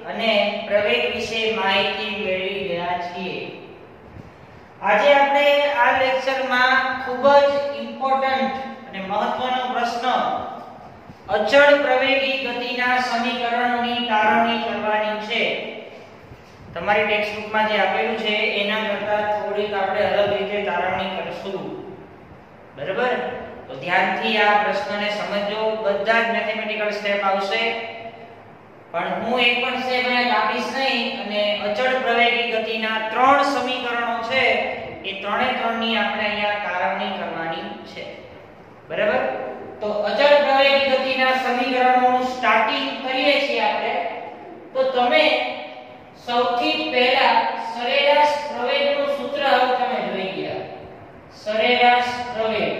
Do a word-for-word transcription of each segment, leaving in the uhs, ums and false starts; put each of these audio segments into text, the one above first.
અને પ્રવેગ વિશે માહિતી મેળવી રહ્યા છીએ. આજે આપણે આ લેક્ચરમાં ખૂબ જ ઇમ્પોર્ટન્ટ અને મહત્વનો પ્રશ્ન અચળ પ્રવેગી ગતિના સમીકરણોની તારવણી કરવાની છે. તમારી ટેક્સ્ટબુકમાં જે આપેલું છે એના કરતાં થોડીક આપણે અલગ રીતે તારવણી કરીશું. બરાબર? તો ધ્યાનથી આ પ્રશ્નને સમજો. બધા જ મેથેમેટિકલ સ્ટેપ આવશે, પણ હું એક પણ સ્ટેપ અહીંયા કાપીશ નહીં અને અચળ પ્રવેગી ગતિના ત્રણ સમીકરણો છે એ ત્રણે ત્રણની આપણે અહીંયા તારવણી કરવાની છે. બરાબર? તો અચળ પ્રવેગી ગતિના સમીકરણોનું સ્ટાર્ટિંગ કરીએ છીએ આપણે. તો તમે સૌથી પહેલા સરેરાશ પ્રવેગનું સૂત્ર હવે તમે જોઈ ગયા. સરેરાશ પ્રવેગ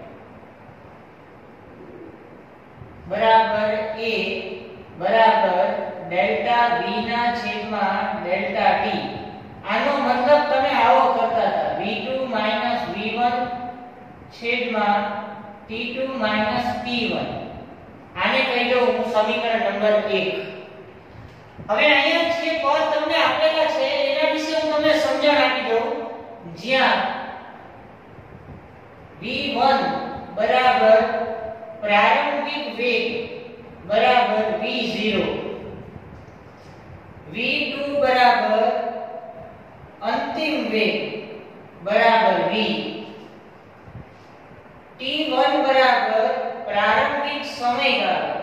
બરાબર a બરાબર ડેલ્ટા v ના છેદમાં ડેલ્ટા t. આનો મતલબ તમે આવો કરતા હતા v ટુ v વન છેદમાં t ટુ t વન. આને કહી દઉં હું સમીકરણ નંબર એક. હવે અહીંયા જે પદ તમને આપેલા છે એના વિશે હું તમને સમજણ આપી દઉં. જ્યાં v વન બરાબર પ્રારંભિક વેગ બરાબર v ઝીરો, v ટુ બરાબર અંતિમ વેગ બરાબર v, t વન બરાબર પ્રારંભિક સમયગાળો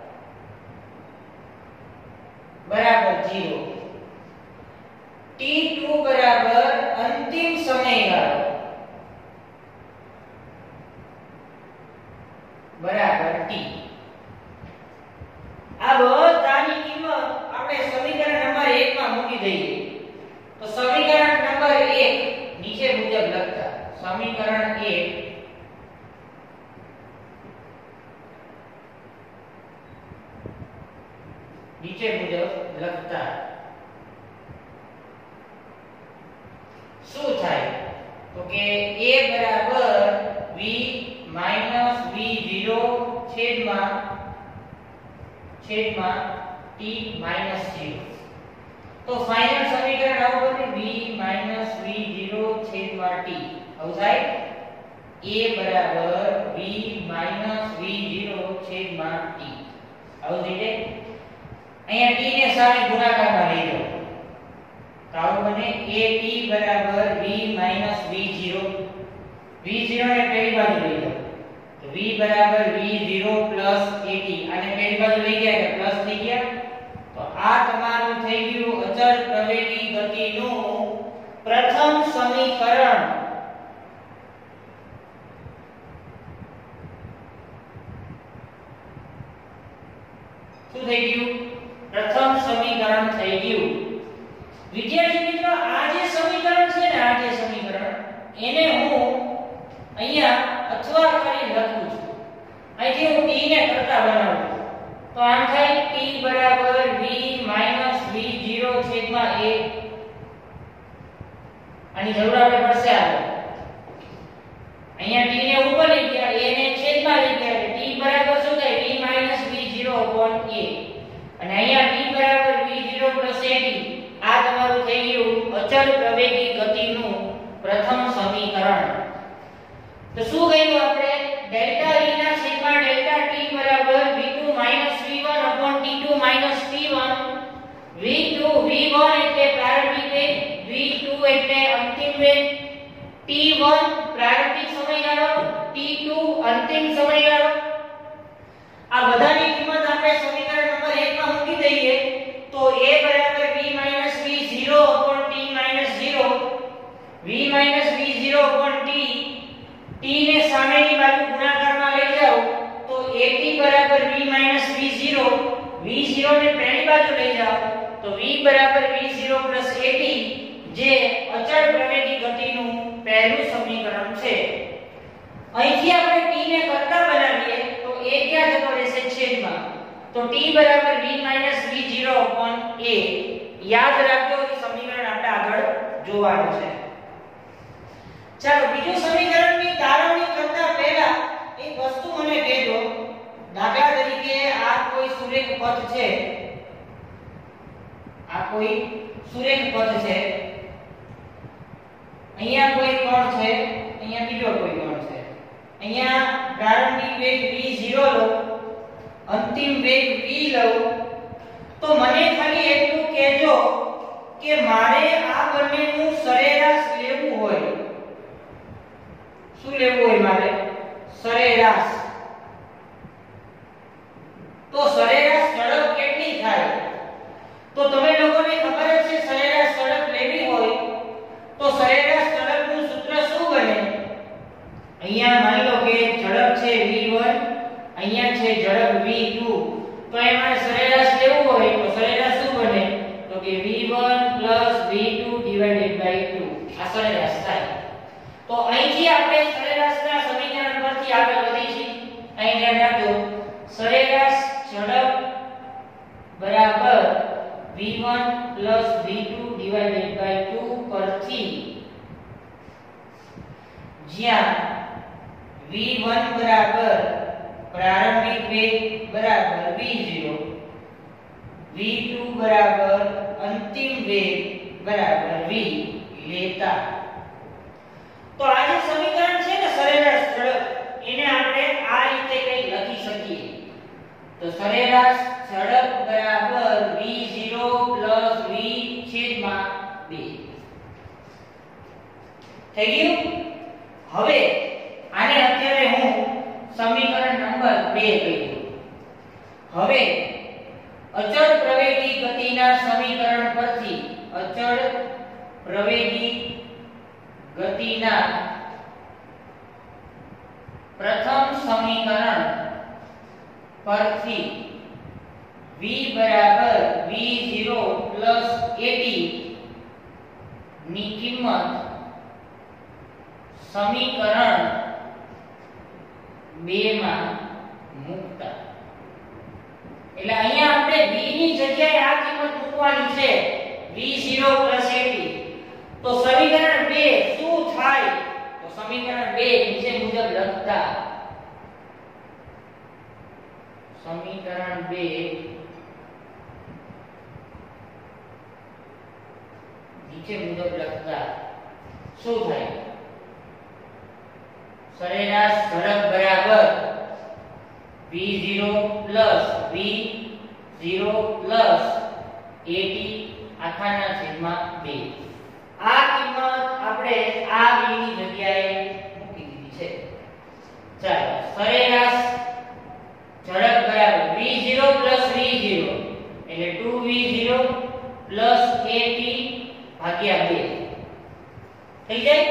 બરાબર ઝીરો, t ટુ બરાબર અંતિમ સમયગાળો બરાબર t. આ બધાની કિંમત આપણે સમીકરણ નંબર એક માં મૂકી દઈએ. તો સમીકરણ નંબર એક નીચે મુજબ લખતા. સમીકરણ એક નીચે મુજબ લખતા શું થાય? તો કે a બરાબર v માઈનસ v ઝીરો છેદમાં છેદમાં t માઈનસ ઝીરો. તો ફાઇનલ સમીકરણ આવું બને v માઈનસ v ઝીરો છેદમાં t. આવું થાય a બરાબર v માઈનસ v ઝીરો છેદમાં t. આવું થઈ જાય. અહીંયા t ને સામે ગુણાકારમાં લઈ લો તો આવું બને at બરાબર v minus v zero. v zero ને પેલી બાજુ લઈ લો તો v બરાબર v ઝીરો પ્લસ at. આને પેલી બાજુ લઈ ગયા એટલે પ્લસ થઈ ગયા. તો આ તમારું થઈ ગયું અચળ પ્રવેગી ગતિનું પ્રથમ સમીકરણ. શું થઈ ગયું? પ્રથમ સમીકરણ થઈ ગયું. વિદ્યાર્થી મિત્રો, આ જે સમીકરણ છે ને, આ જે સમીકરણ એને હું અહીંયા અથવા કરી લખું છું. અહીંથી હું t ને કરતા બનાવું તો આમ થાય t બરાબર v માઈનસ v ઝીરો છેદમાં a. આની જરૂર આપણે પડશે આગળ. અહીંયા t ને ઉપર લઈ ગયા, a ને છેદમાં લઈ ગયા એટલે t બરાબર શું થાય? v minus v zero upon a. અને અહીંયા t બરાબર v ઝીરો પ્લસ at. આ તમારું થઈ ગયું અચળ પ્રવેગી ગતિનું પ્રથમ સમીકરણ. તો શું કહ્યું આપણે? ડેલ્ટા v ના છેદમાં ડેલ્ટા t બરાબર v two v one upon t two t one. v two v one એટલે પ્રારંભિક વેગ, v ટુ એટલે અંતિમ વેગ, t વન પ્રારંભિક સમયગાળો, t ટુ અંતિમ સમયગાળો. આ બધાની કિંમત આપણે સમીકરણ નંબર એક માં મૂકી દઈએ તો a બરાબર v v zero upon t zero, v v zero upon t, t ને સામેની બાજુ ગુણાકારમાં લઈ જાઓ તો at બરાબર v v zero, v zero ને પહેલી બાજુ લઈ જાઓ તો v બરાબર v ઝીરો at, જે અચળ પ્રવેગી ગતિનું પહેલું સમીકરણ છે. અહીંથી આપણે t ને કરતા બનાવીએ તો a ક્યાં જતો રહેશે? છેદમાં. તો t બરાબર v v zero upon a. યાદ રાખજો, એ સમીકરણ આપણે આગળ જોવાનું છે. ચાલો બીજું સમીકરણની તારવણી કરતા પહેલા એક વસ્તુ મને કહેજો. દાખલા તરીકે આ કોઈ સુરેખ પદ છે કોઈ સુરેખ પથ છે, અહીંયા કોઈ કોણ છે, અહીંયા બીજો કોઈ કોણ છે, અહીંયા પ્રારંભિક વેગ v ઝીરો લો, અંતિમ વેગ v લઉં, તો મને ખાલી એટલું કહેજો કે મારે આ બંનેનું સરેરાશ લેવું હોય. શું લેવું હોય મારે? સરેરાશ. તો સરેરાશ ઝડપ કેટલી થાય? તો તમે લોકોને ખબર જ છે સરેરાશ ઝડપ લેવી હોય તો સરેરાશ ઝડપનું સૂત્ર શું બને? અહીંયા માની લો કે ઝડપ છે v વન, અહીંયા છે ઝડપ v ટુ, તો એમાં સરેરાશ લેવું હોય તો સરેરાશ શું બને? તો કે v one v two divided by two. આ સરેરાશ થાય. તો અહીંથી આપણે સરેરાશના સમીકરણ પરથી આગળ વધી છીએ. અહીં ધ્યાન રાખજો, સરેરાશ ઝડપ બરાબર v one v two divided by two પરથી જ્યાં v વન બરાબર પ્રારંભિક વેગ બરાબર v ઝીરો, v ટુ બરાબર અંતિમ વેગ બરાબર v લેતા. તો આ જે સમીકરણ છે ને સરેરાશ ઝડપ, એને આપણે આ રીતે કંઈક લખી શકીએ. તો સરેરાશ ઝડપ બરાબર v ઝીરો v છેદમાં બે. થઈ ગયું? હવે આને અત્યારે હું સમીકરણ નંબર બે કહી દઉં. હવે અચળ પ્રવેગી ગતિના સમીકરણ પરથી અચળ પ્રવેગી ગતિના પ્રથમ સમીકરણ પરથી v બરાબર v ઝીરો એટી ની કિંમત સમીકરણ બે માં મૂકતા. એટલે અહીંયા આપણે v ની જગ્યાએ આ કિંમત મૂકવાની છે v ઝીરો એટી. તો સમીકરણ બે શું થાય? તો સમીકરણ બે નીચે મુજબ લખતા. સમીકરણ બે નીચે મુજબ લખતા શું થાય? સરેરાશ ઝડપ બરાબર v zero v zero a t આખાના છેદમાં બે. આ કિંમત આપણે આ v ની જગ્યાએ મૂકી દીધી છે. ચાલો, સરેરાશ ઝડપ બરાબર v ઝીરો v ઝીરો એટલે ટુ વી ઝીરો એટી ભાગ્યા બે થઈ જાય.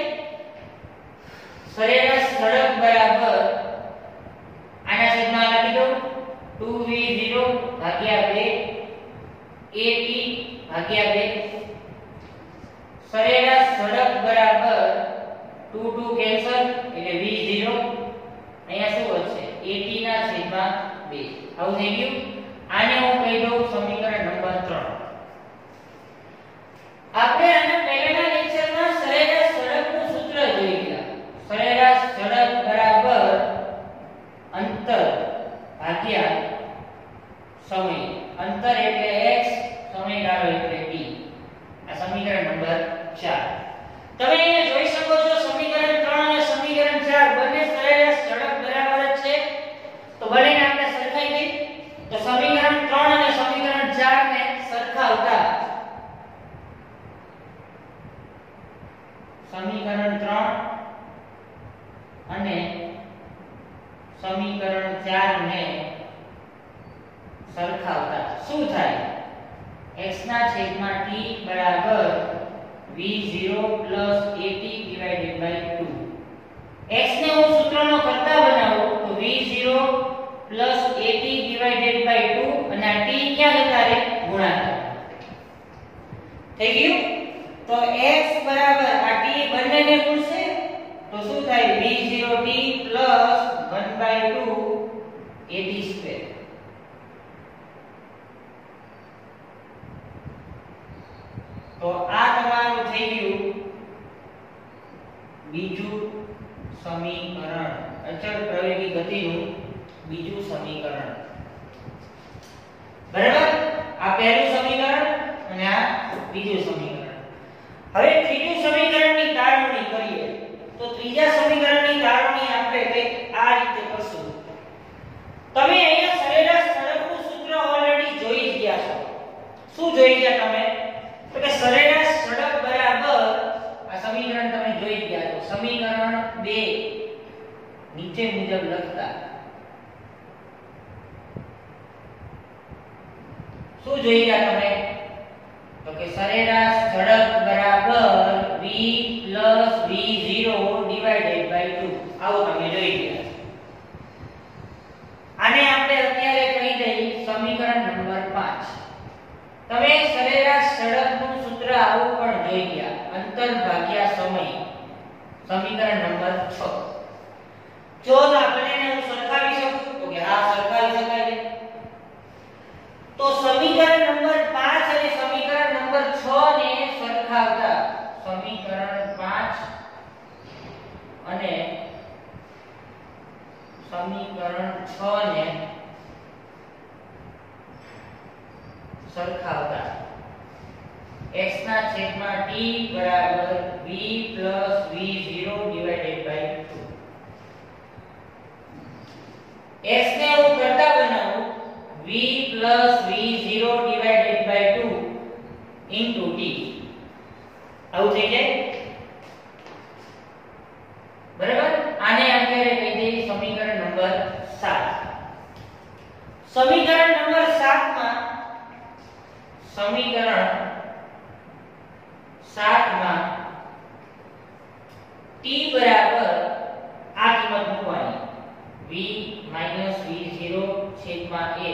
સરેરાશ ઝડપ બરાબર આના છેદમાં લખી દો ટુ વી ઝીરો ભાગ્યા બે એટી ભાગ્યા બે. સરેરાશ ઝડપ બરાબર ટુ ટુ કેન્સલ એટલે v ઝીરો, અહીંયા શું વધશે? એટી ના છેદમાં બે. આવું થઈ ગયું. આને હું કહી દઉં સમીકરણ નંબર ત્રણ. આપણે આના પહેલાના લેક્ચરમાં સરેરાશ ઝડપનું સૂત્ર જોઈ ગયા. સરેરાશ ઝડપ બરાબર અંતર ભાગ્યા સમય. અંતર એટલે x, સમયગાળો એટલે t. આ સમીકરણ નંબર ચાર. તમે અહીંયા જોઈ શકો છો સમીકરણ ત્રણ અને સમીકરણ ચાર બંને સરેરાશ ઝડપ બરાબર જ છે. તો બંનેને આપણે સરખાઈ દઈએ. તો સમીકરણ ત્રણ અને સમીકરણ ચાર ને સરખાવતા સમીકરણ ત્રણ અને સમીકરણ ચાર ને સરખાવતા શું થાય? x ના છેદમાં t બરાબર v zero a t divided by two. x ને હું સૂત્રનો કર્તા બનાવું તો v zero a t divided by two અને આ t ક્યાં જતા રહે? ગુણાકાર. થઈ ગયું? તો x બરાબર આ t બંનેને ગુણશે તો શું થાય? v zero t one by two a t square. તો આ તમારું થઈ ગયું બીજું સમીકરણ, અચળ પ્રવેગી ગતિનું બીજું સમીકરણ. બરાબર? આ પહેલું સમીકરણ અને આ ત્રીજું સમીકરણ. હવે ત્રીજું સમીકરણની તારવણી કરીએ તો ત્રીજા સમીકરણની તારવણી આપણે કંઈક આ રીતે કરશું. તમે અહીંયા સરેરાશ ઝડપનું સૂત્ર ઓલરેડી જોઈ જ ગયા છો. શું જોઈ ગયા તમે? તો કે સરેરાશ ઝડપ બરાબર આ સમીકરણ તમે જોઈ ગયા છો. સમીકરણ બે નીચે મુજબ લખતા શું જોઈ ગયા તમે? તો કે સરેરાશ ઝડપ બરાબર v v zero divided by two. આવું તમે જોઈ ગયા. આને આપણે અત્યારે કહી દઈએ સમીકરણ નંબર પાંચ. તમે સરેરાશ ઝડપનું સૂત્ર આવું પણ જોઈ ગયા, અંતર ભાગ્યા સમય. સમીકરણ નંબર છ. જો આપણે હું સરખાવી શકું તો કે હા સરખાવી શકાય છે. તો સમીકરણ નંબર પાંચ અને સમીકરણ નંબર છ ને સરખાવતા સમીકરણ પાંચ અને સમીકરણ છ ને સરખાવતા x ના છેદમાં t બરાબર v v zero divided by two. x ને હું કરતા બનાવું v v zero divided by two into t. આવું થઈ જાય બરાબર. આને અત્યારે કહી દઈએ સમીકરણ નંબર સાત. સમીકરણ નંબર સાત માં સમીકરણ સાત માં t બરાબર આ કિંમત મૂકવાની v v zero છેદમાં a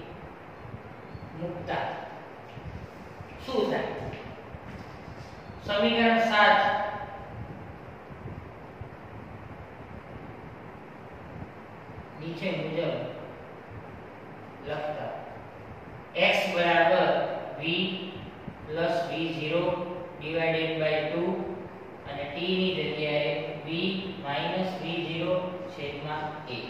મૂકતા શું થાય? સમીકરણ સાત નીચે મુજબ લખતા x બરાબર v v zero divided by two અને t ની જગ્યાએ v v zero છેદમાં a.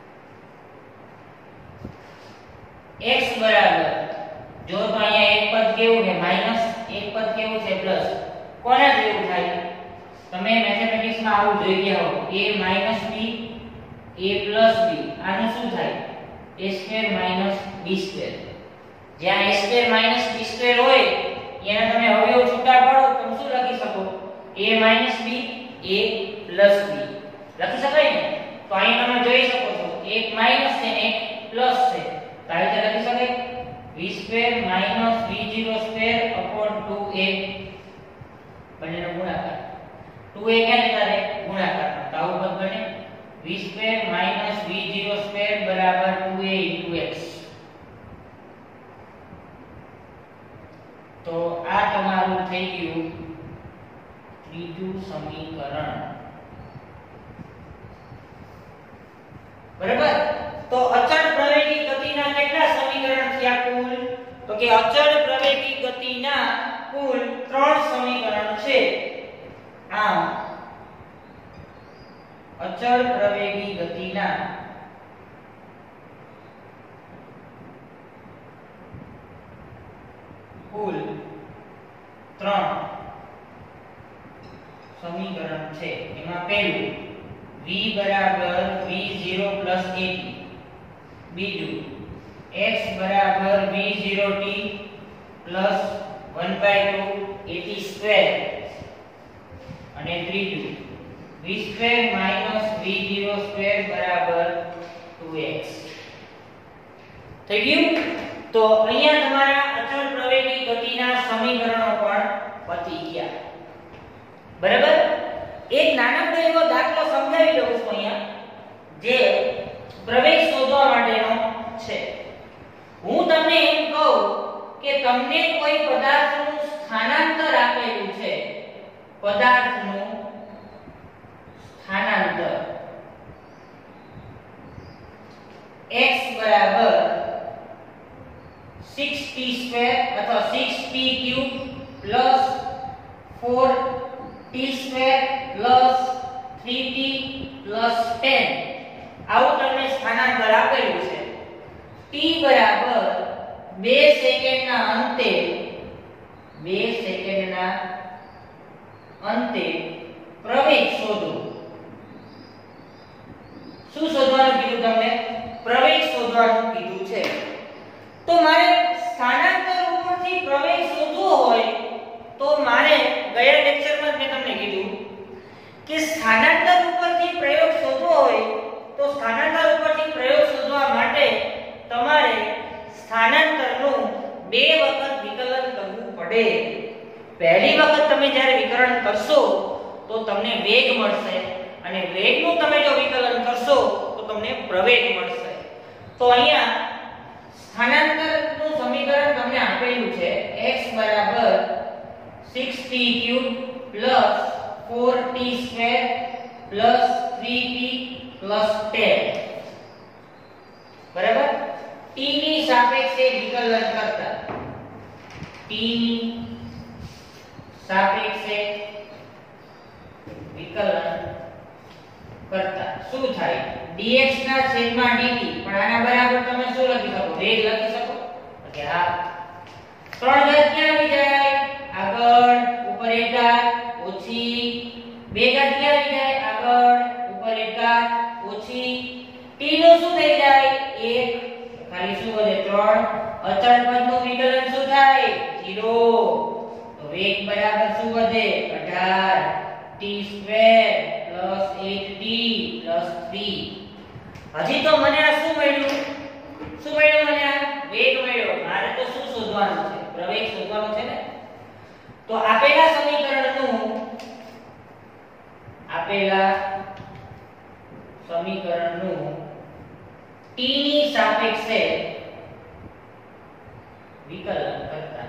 x બરાબર જો તો અહીંયા એક પદ કેવું છે માઈનસ, એક પદ કેવું છે પ્લસ. કોના જેવું થાય? તમે મેથેમેટિક્સ માં આવું જોઈ ગયા હો a minus b a plus b. આનું શું થાય? a square minus b square. જ્યાં a square minus b square હોય એના તમે અવયવ છૂટા પાડો તો શું લખી શકો? a minus b a plus b લખી શકાય ને? તો અહીં તમે જોઈ શકો છો એક માઈનસ છે ને એક પ્લસ છે. તો આ રીતે લખી શકાય v square minus v zero square upon two a બંનેનો ગુણાકાર. two a ક્યાં જતા રહે? ગુણાકાર. તો આવું પદ બને v square minus v zero square બરાબર two a into x. તો આ તમારું થઈ ગયું ત્રીજું સમીકરણ બરાબર. તો અચળ પ્રવેગી ગતિના કેટલા સમીકરણ થયા કુલ? તો કે અચળ પ્રવેગી ગતિના કુલ ત્રણ સમીકરણ છે. આમ અચળ પ્રવેગી ગતિના કુલ ત્રણ સમીકરણ છે. એમાં પહેલું v બરાબર v zero plus at. બીજું x બરાબર v zero t plus one by two at square. અને ત્રીજું v square minus v zero square બરાબર two x. થઈ ગયું? તો અહીંયા તમારા અચળ પ્રવેગી ગતિના સમીકરણો પણ પતી ગયા બરાબર. એક નાનકડો એવો દાખલો સમજાવી દઉં છું અહીંયા જે પ્રવેગ શોધવા માટેનો છે. હું તમને એમ કહું કે તમને કોઈ પદાર્થનું સ્થાનાંતર આપેલું છે. પદાર્થનું સ્થાનાંતર x બરાબર six t સ્ક્વેર અથવા six t cube plus four t square plus three t plus ten. આવું તમને સ્થાનાંતર આપેલું છે. t બરાબર બે સેકન્ડના અંતે બે અંતે પ્રવેગ શોધો. શું શોધવાનું કીધું તમને? પ્રવેગ શોધવાનું કીધું છે. તો મારે સ્થાનાંતર ઉપરથી પ્રવેગ શોધવો હોય તો મારે ગયા લેક્ચરમાં મેં તમને કીધું કે સ્થાનાંતર ઉપરથી પ્રયોગ શોધવો હોય તો સ્થાનાંતર ઉપરથી પ્રયોગ શોધવા માટે તમારે સ્થાનાંતરનું બે વખત વિકલન કરવું પડે. પહેલી વખત તમે જ્યારે વિકલન કરશો તો તમને વેગ મળશે અને વેગનું તમે જો વિકલન કરશો તો તમને પ્રવેગ મળશે. તો અહીંયા સ્થાનાંતરનું સમીકરણ તમને આપેલું છે x બરાબર six t cube plus four t square plus three t plus ten. બરાબર? t ની સાપેક્ષે વિકલન કરતા t ની સાપેક્ષે વિકલન કરતા શું થાય? dx ના છેદમાં dt. પણ આના બરાબર તમે શું લખી શકો? વેગ લખી શકો. ઓકે, હા. ત્રણ ઘાત ક્યાં આવી જાય? આગળ ઉપર એક ઘાત ઓછી બે ઘાત ક્યાં આવી જાય? આગળ ઉપર એક ઘાત ઓછી t નું શું થઈ જાય? એક. ખાલી શું વધે? ત્રણ. અચળ પદનું વિકલન શું થાય? ઝીરો. તો વેગ બરાબર શું વધે? અઢાર t square plus eight t plus three. હજી તો મને આ શું મળ્યું? શું મળ્યું મને? આ વેગ મળ્યો. મારે તો શું શોધવાનું છે? પ્રવેગ શોધવાનો છે ને. તો આપેલા સમીકરણનું આપેલા સમીકરણનું t ની સાપેક્ષે વિકલન કરતા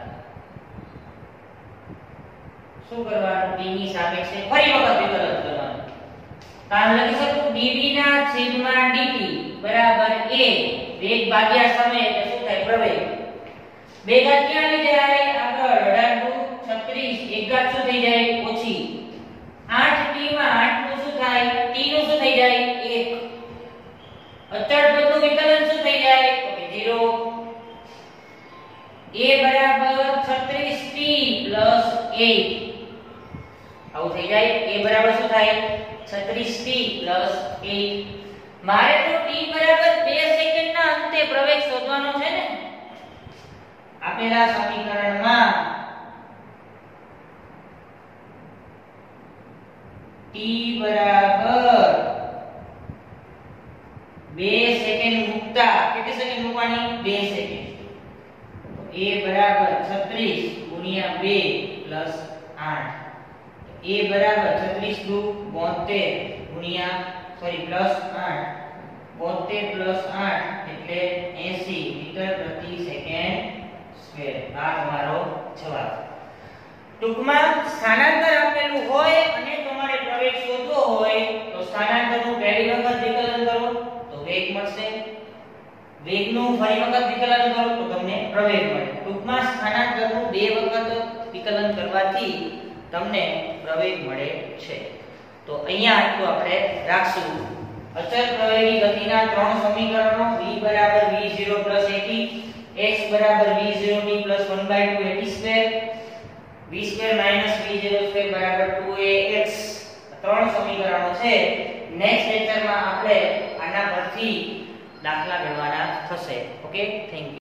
શું કરવાનું? t ની સાપેક્ષે ફરી વખત વિકલન કરવાનું. કામ લખી શકું dv ના છેદમાં dt બરાબર a. વેગ ભાગ્યા સમય એટલે શું થાય? પ્રવેગ. બે ઘાત ક્યાં આવી જાય? આગળ અઢાર દુ છત્રીસ. એક ઘાત શું થઈ જાય? ઓછી. આઠ ટી માં આઠ નું શું થાય? t નું શું થઈ જાય? એક. અચળ પદનું વિકલન શું થઈ જાય? તો કે ઝીરો. a બરાબર છત્રીસ ટી પ્લસ એટ. આવું થઈ જાય. a બરાબર શું થાય? છત્રીસ ટી પ્લસ એટ. મારે તો t બરાબર બે સેકન્ડના અંતે પ્રવેગ શોધવાનો છે ને. આપેલા સમીકરણમાં t બરાબર બે સેકન્ડ મૂકતા કેટલી સેકન્ડ મૂકવાની? બે સેકન્ડ. તો a બરાબર છત્રીસ ગુણ્યા બે પ્લસ આઠ. a બરાબર છત્રીસ દુ બોતેર ગુણ્યા સોરી પ્લસ આઠ. બોતેર પ્લસ આઠ એટલે એંસી મીટર પ્રતિ સેકન્ડ સ્ક્વેર. આ તમારો જવાબ. ટૂંકમાં સ્થાનાંતર આપેલું હોય અને તમારે પ્રવેગ શોધવો હોય તો સ્થાનાંતરનું પહેલી વખત વિકલન કરો તો વેગ મળશે. વેગનું ફરી વખત વિકલન કરો તો તમને પ્રવેગ મળે. ટૂંકમાં સ્થાનાંતરનું બે વખત વિકલન કરવાથી તમને પ્રવેગ મળે છે. તો અહીંયા આટલું આપણે રાખશું. અચળ પ્રવેગી ગતિના ત્રણ સમીકરણો v બરાબર v zero plus a t, x બરાબર v zero t plus one by two a t square, v square minus v zero square બરાબર ટુ એ એક્સ. ત્રણ સમીકરણો છે. નેક્સ્ટ લેક્ચરમાં આપણે આના પરથી દાખલા ગણવાના થશે. Okay, thank you.